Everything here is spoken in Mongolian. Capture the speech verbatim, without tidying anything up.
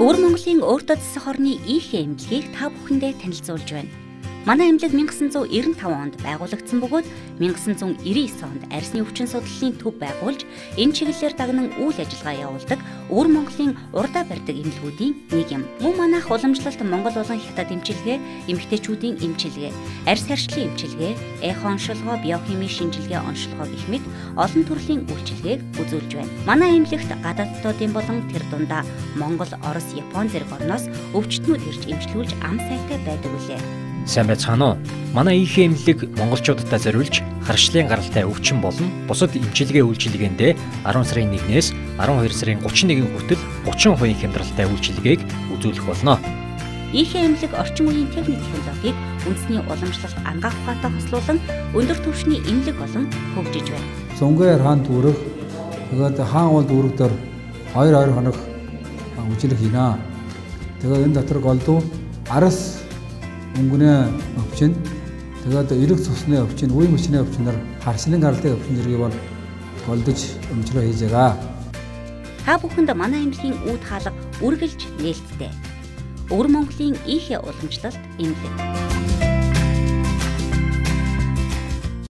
Өвөр Монголын өөртөө засах орны ийхээ эмнэлгийг та бүхэндээ танилцуулж байна. Манай эмнэлэг 천ь девятьсот девяносто пять онд байгуулагдсан бөгөөд 천ь девятьсот девяносто девять онд арсны өвчин судлалын төв байгуулж энэ чиглэлээр дагнан үйл ажиллагаа явуулдаг Өвөр Монголын урдаа барьдаг эмнэлгүүдийн нэг юм. Мөн манайх уламжлалт Монгол болон Хятад эмчилгээ, эмэгтэйчүүдийн эмчилгээ, арьс харьчлын эмчилгээ, эхо оншилгоо, биохими шинжилгээ оншилгоо гэх мэт олон төрлийн үйлчилгээг үзүүлж байна. Манай эмнэлэгт гадаадтуудын болон тэр дундаа Монгол, Орос, Япон зэрэг орноос өвчтнүүд ирж эмчилүүлж ам сайтай байдаг үлээ. Сайн байцгаана уу? Манай ийхээ эмнэлэг монголчуудад зориулж харшлын гаралтай өвчин болон бусад эмчилгээ үйлчилгээндээ арван сарын нэгнээс арван хоёр сарын гучин нэгэн хүртэл гучин хувийн хямдралтай үйлчилгээг үзүүлэх болно. Ийхээ эмнэлэг орчин үеийн техник технологиг үндэсний уламжлалт ангаах ухаантай хослуулан өндөр түвшний эмнэлэг болон хөгжиж байна. Зунгаар хаан дүүрэг тэгээд хаан уул дүүрэг дээр хоёр хоёр хоног үйлчилгээ хийнэ. Тэгээд энэ дотор голдуу арас өнгөнөө өвчин, тэгээд эрэг цусны өвчин, үе мөчний өвчнөр харшлын гаралтай өвчин зэргийг бол голдож өмчлөө хийж байгаа. Та бүхэнд манай эмнэлгийн үүд хаалга үргэлж нээлттэй. Өвөр Монголын ийхээ уламжлалт эмнэлэг.